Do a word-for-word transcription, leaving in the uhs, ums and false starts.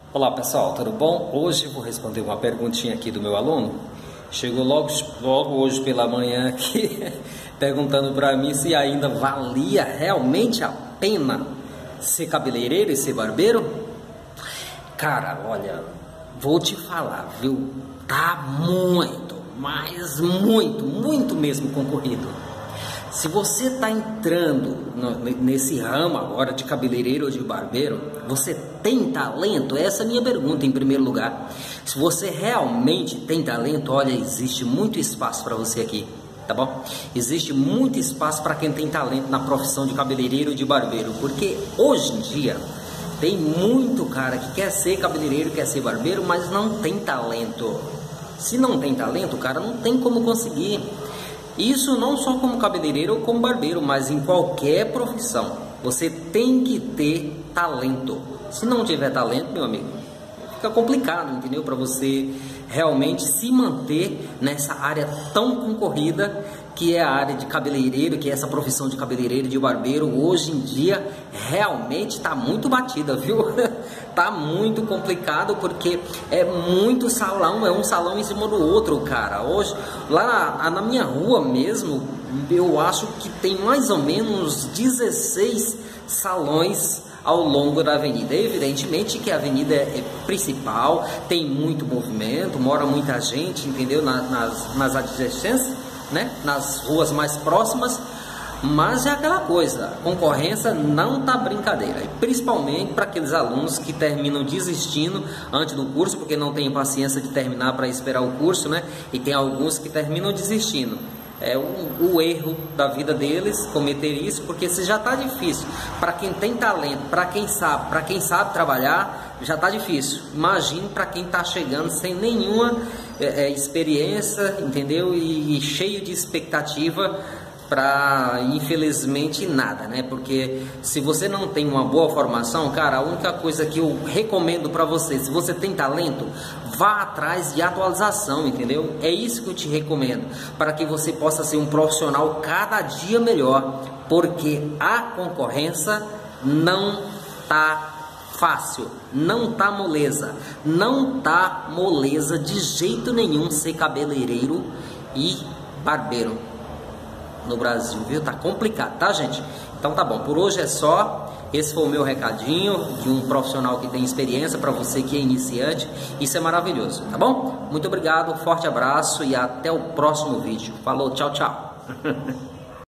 Olá pessoal, tudo bom? Hoje eu vou responder uma perguntinha aqui do meu aluno. Chegou logo, logo hoje pela manhã aqui perguntando para mim se ainda valia realmente a pena ser cabeleireiro e ser barbeiro. Cara, olha, vou te falar, viu? Tá muito, mas muito, muito mesmo concorrido. Se você está entrando no, nesse ramo agora de cabeleireiro ou de barbeiro, você tem talento? Essa é a minha pergunta em primeiro lugar. Se você realmente tem talento, olha, existe muito espaço para você aqui, tá bom? Existe muito espaço para quem tem talento na profissão de cabeleireiro ou de barbeiro, porque hoje em dia tem muito cara que quer ser cabeleireiro, quer ser barbeiro, mas não tem talento. Se não tem talento, o cara não tem como conseguir. Isso não só como cabeleireiro ou como barbeiro, mas em qualquer profissão. Você tem que ter talento. Se não tiver talento, meu amigo, fica complicado, entendeu? Para você realmente se manter nessa área tão concorrida que é a área de cabeleireiro, que é essa profissão de cabeleireiro e de barbeiro. Hoje em dia realmente está muito batida, viu? Tá muito complicado porque é muito salão, é um salão em cima do outro, cara. Hoje, lá na minha rua mesmo, eu acho que tem mais ou menos dezesseis salões ao longo da avenida. Evidentemente que a avenida é principal, tem muito movimento, mora muita gente, entendeu? Nas, nas adjacências, né? Nas ruas mais próximas. Mas é aquela coisa, a concorrência não tá brincadeira, e principalmente para aqueles alunos que terminam desistindo antes do curso, porque não tem paciência de terminar para esperar o curso, né? E tem alguns que terminam desistindo. É o, o erro da vida deles cometer isso, porque se já tá difícil para quem tem talento, para quem sabe, para quem sabe trabalhar, já tá difícil. Imagine para quem tá chegando sem nenhuma é, é, experiência, entendeu? E, e cheio de expectativa para, infelizmente, nada, né? Porque se você não tem uma boa formação, cara, a única coisa que eu recomendo para você, se você tem talento, vá atrás de atualização, entendeu? É isso que eu te recomendo, para que você possa ser um profissional cada dia melhor, porque a concorrência não tá fácil, não tá moleza, não tá moleza de jeito nenhum ser cabeleireiro e barbeiro no Brasil, viu? Tá complicado, tá, gente? Então tá bom, por hoje é só. Esse foi o meu recadinho de um profissional que tem experiência para você que é iniciante. Isso é maravilhoso, tá bom? Muito obrigado, forte abraço e até o próximo vídeo. Falou, tchau, tchau.